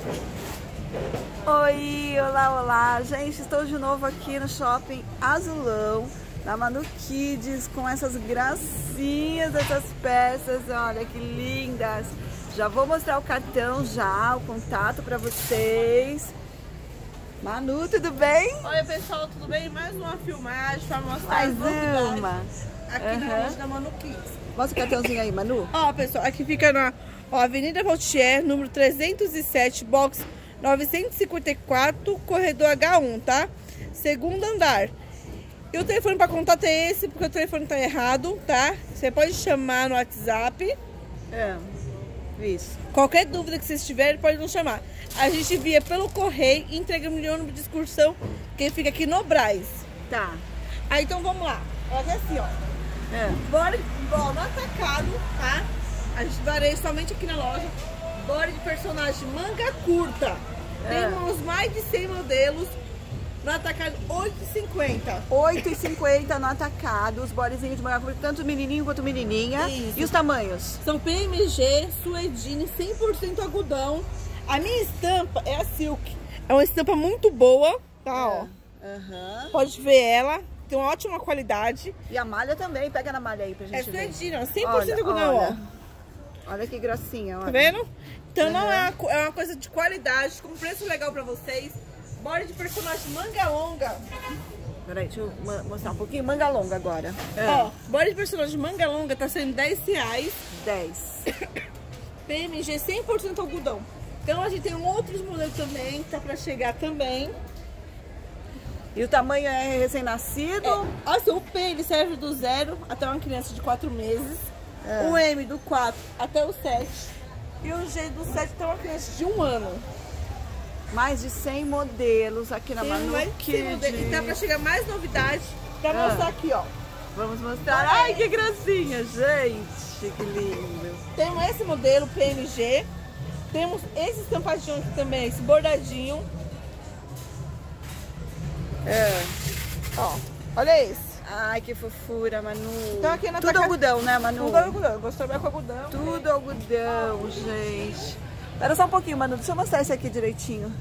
Oi, olá, olá. Gente, estou de novo aqui no Shopping Azulão, da Manu Kids, com essas gracinhas, essas peças, olha que lindas. Já vou mostrar o cartão já, o contato para vocês. Manu, tudo bem? Oi pessoal, tudo bem? Mais uma filmagem para mostrar Mais as novidades uma. aqui na loja da Manu Kids. Mostra o cartãozinho aí, Manu. Ó pessoal, aqui fica na Avenida Vautier, número 307, box 954, corredor H1, tá? Segundo andar. E o telefone para contato é esse, porque o telefone tá errado, tá? Você pode chamar no WhatsApp. Isso. Qualquer dúvida que vocês tiverem, pode nos chamar. A gente envia pelo correio e entregamos em ônibus de excursão, que fica aqui no Brás. Tá. Aí então vamos lá. Olha assim, ó. Bora no atacado, tá? A gente vareia somente aqui na loja. Bora de personagem manga curta. Temos mais de 100 modelos. No atacado, R$8,50. R$8,50 no atacado. Os bodezinhos de manga curta, tanto menininho quanto menininha. Isso. E os tamanhos? São PMG, suedine, 100% algodão. A minha estampa é a Silk. É uma estampa muito boa, tá? Ó. Pode ver ela. Tem uma ótima qualidade. E a malha também, pega na malha aí pra gente ver. É suedine, ó, 100% algodão, olha. ó. Olha que gracinha, olha. Tá vendo? Então não é uma coisa de qualidade, com preço legal pra vocês. Bora de personagem manga longa. Peraí, deixa eu mostrar um pouquinho. Manga longa agora. Ó, bora de personagem manga longa tá saindo R$10. 10. PMG 100% algodão. Então a gente tem outros modelos também, que tá pra chegar também. E o tamanho é recém-nascido? Assim, o P ele serve do 0 até uma criança de 4 meses. O M do 4 até o 7. E o G do 7 até uma criança de 1 ano. Mais de 100 modelos aqui na Manu Kids. E tá pra chegar mais novidades pra mostrar aqui, ó. Vamos mostrar. Ai, que gracinha, gente. Que lindo. Temos esse modelo PMG. Temos esse estampadinho aqui também, esse bordadinho. Ó, olha esse. Ai, que fofura, Manu. Então aqui na tudo algodão, né, Manu? Tudo algodão. Gostou bem com algodão? Tudo algodão, gente. Espera só um pouquinho, Manu. Deixa eu mostrar esse aqui direitinho.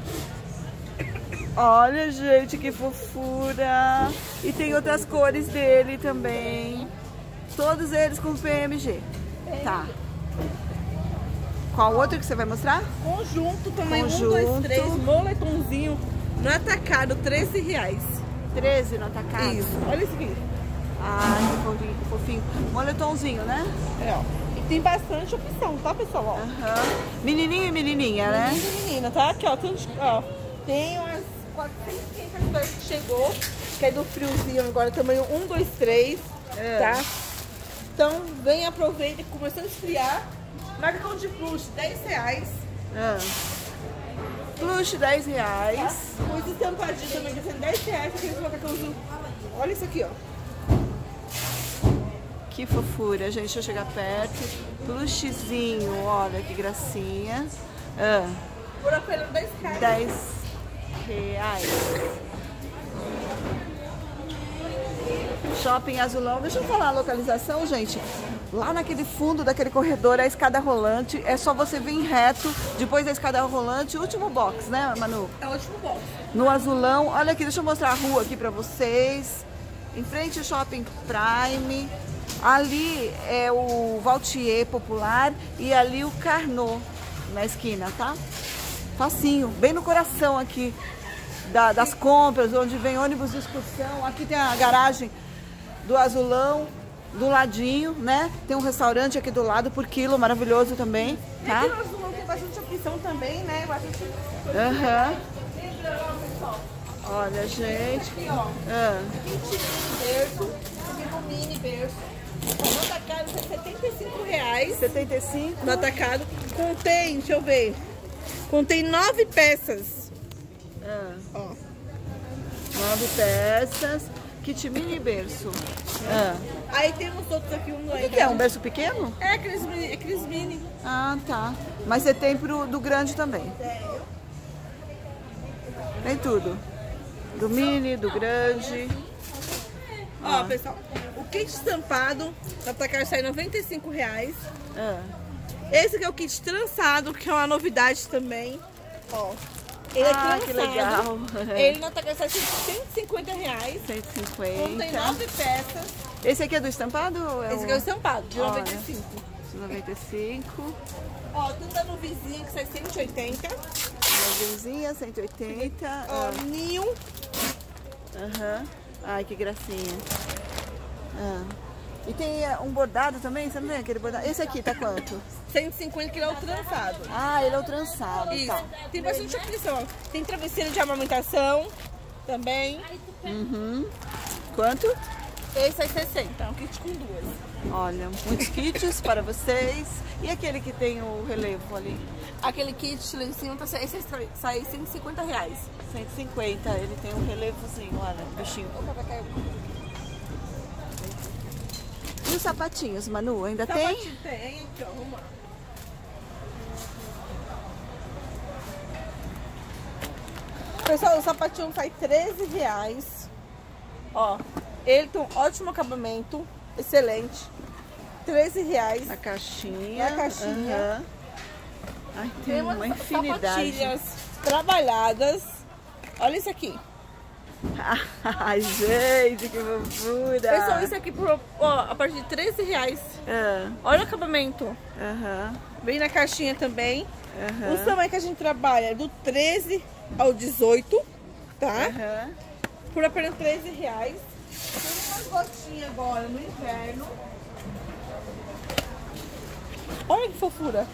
Olha, gente, que fofura. E tem outras cores dele também. Todos eles com PMG. Tá. Qual outro que você vai mostrar? Conjunto também, Conjunto. 1, 2, 3, moletomzinho no atacado, R$13. 13 no atacado? Isso, olha isso aqui. Ai, que fofinho. Moletomzinho, né? Ó. E tem bastante opção, tá, pessoal? Ó. Menininho e menininha, né? Menino e menina, tá? Aqui, ó. Tem umas 400 peças que chegou, que é do friozinho agora, tamanho 1, 2, 3, tá? Então, vem, aproveita, começando a esfriar. Macacão de plush, R$10. Plush, R$10. Com esse estampadinho também, que é R$10, aqueles macacãozinhos. Olha isso aqui, ó. Que fofura, gente. Deixa eu chegar perto. Plushzinho, olha que gracinha. Por apenas R$10. R$10. Shopping Azulão. Deixa eu falar a localização, gente. Lá naquele fundo daquele corredor, a escada rolante. É só você vir reto. Depois da escada rolante, último box, né, Manu? É o último box. No Azulão. Olha aqui, deixa eu mostrar a rua aqui pra vocês. Em frente ao Shopping Prime. Ali é o Vautier Popular e ali o Carnot na esquina, tá? Facinho, bem no coração aqui das compras, onde vem ônibus de excursão. Aqui tem a garagem do Azulão, do ladinho, né? Tem um restaurante aqui do lado por quilo, maravilhoso também, tá? Aqui no Azulão tem bastante opção também, né? Bastante Olha, gente. Aqui, ó. Berço, mini berço. No atacado é R$75. 75. No atacado. Contém, deixa eu ver. Contém 9 peças. Ó. 9 peças. Kit mini berço. Aí temos outros aqui, um O que é? Um berço pequeno? É aqueles mini. Ah, tá. Mas você tem do grande também? Tem tudo. Do mini, do grande. Ó, pessoal, o kit estampado no atacado sai R$95. Esse aqui é o kit trançado, que é uma novidade também. Ó. Ele é que legal. Ele não tá gastando R$150. 150. Contém 9 peças. Esse aqui é do estampado? Ou Esse aqui é o estampado, de Olha. 95. De 95. Ó, tudo da nuvizinha que sai 180. Novinha, 180. Ó, ninho. Aham. Ai, que gracinha. E tem um bordado também? Você não tem aquele bordado? Esse aqui tá quanto? 150 que ele é o trançado. Ah, ele é o trançado. Isso. Tá. Tem bastante opção. Tem travesseiro de amamentação também. Uhum. Quanto? Esse é 60, um kit com duas. Olha, muitos kits para vocês. E aquele que tem o relevo ali? Aquele kit lá em cima, esse sai R$150. 150, ele tem um relevozinho, olha, bichinho. E os sapatinhos, Manu, ainda tem? Sapatinho tem, então, vamos lá. Pessoal, o sapatinho sai R$13. Ó, ele tem um ótimo acabamento, excelente. R$13. Na caixinha. Na caixinha. Aham. Ai, tem uma infinidade. Sapatilhas trabalhadas. Olha isso aqui. Ai, gente, que fofura. Pessoal, isso aqui a partir de R$13. Olha o acabamento. Aham. Vem na caixinha também. Aham. O tamanho que a gente trabalha é do 13 ao 18, tá? Aham. Por apenas R$13. Tem umas gotinhas agora no inverno. Olha que fofura.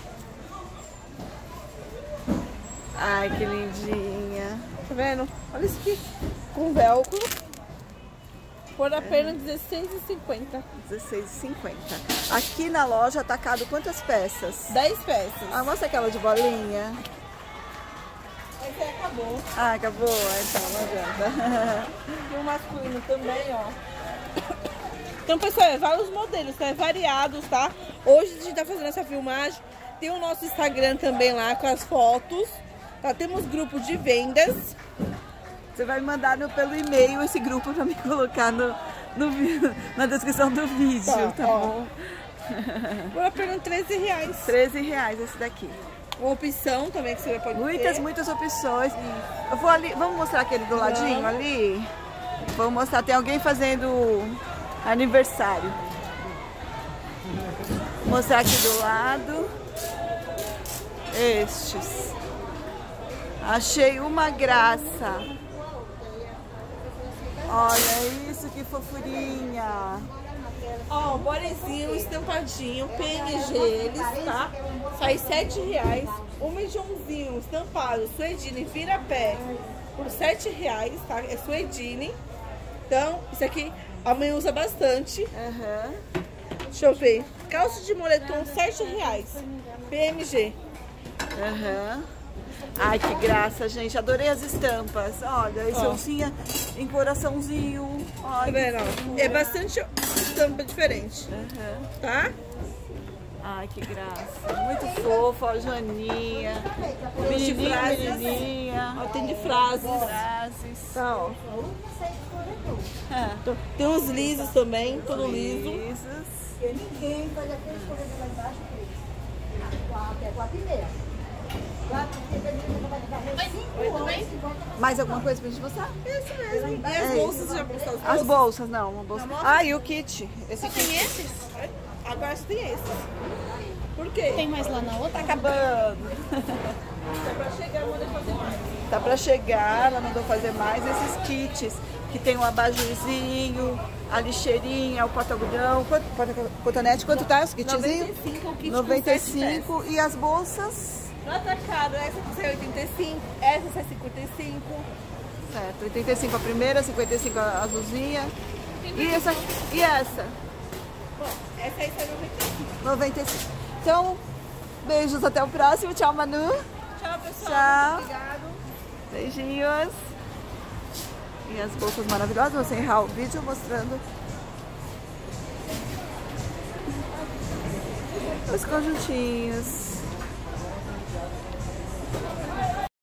Ai, que lindinha. Tá vendo? Olha isso aqui. Com velcro. Por apenas R$16,50. 16,50. Aqui na loja atacado quantas peças? 10 peças. Ah, mostra aquela de bolinha. Esse aí acabou. Ah, acabou? Então, não adianta. Tem o masculino também, ó. Então, pessoal, é vários modelos, tá? É variados, tá? Hoje a gente tá fazendo essa filmagem. Tem o nosso Instagram também lá com as fotos. Tá? Temos grupo de vendas. Você vai mandar pelo e-mail esse grupo pra me colocar na descrição do vídeo, tá bom? Por apenas R$13. R$13 esse daqui. Uma opção também que você pode ter. Muitas opções. Eu vou ali, vamos mostrar aquele do ladinho ali? Vamos mostrar, tem alguém fazendo aniversário. Vou mostrar aqui do lado. Estes. Achei uma graça. Olha isso, que fofurinha. Ó, bonezinho estampadinho, PNG eles, tá? Sai R$7. O mediumzinho estampado, Suedine Virapé, por R$7, tá? É Suedine. Então, isso aqui a mãe usa bastante. Aham. Deixa eu ver. Calça de moletom, R$7. PMG. Aham. Ai, que graça, gente. Adorei as estampas. Olha, esse oncinha em coraçãozinho. Tá Olha. vendo? É bastante estampa diferente. Aham. Tá? Ai, que graça. Muito fofo, ó, Joaninha. Menininha, frases. menininha. Ó, tem de frases. Frases. Tá, ó. Tem uns lisos também, todo liso. Lisos. Ninguém faz aquele escorrego lá embaixo, até 4h30. Mais alguma coisa pra gente mostrar? Isso mesmo. E as bolsas já postaram? As bolsas, não. Uma bolsa. Ah, e o kit. Esse Só kit. tem esses? Agora só tem esses. Por quê? Tem mais lá na outra? Tá acabando. É pra chegar, manda fazer mais. Tá pra chegar, ela mandou fazer mais esses kits. Que tem um abajurzinho, a lixeirinha, o porta-algodão, cotonete, quanto tá os kitzinhos? 95 o kit 95 e as bolsas? No atacado, essa aqui sai 85, essa sai 55. Certo, 85 a primeira, 55 a azulzinha. E essa? E essa? Bom, essa aí sai 95. 95. Então, beijos, até o próximo. Tchau, Manu. Tchau, pessoal. Tchau. Obrigado. Beijinhos. E as bolsas maravilhosas. Vou encerrar o vídeo mostrando os conjuntinhos.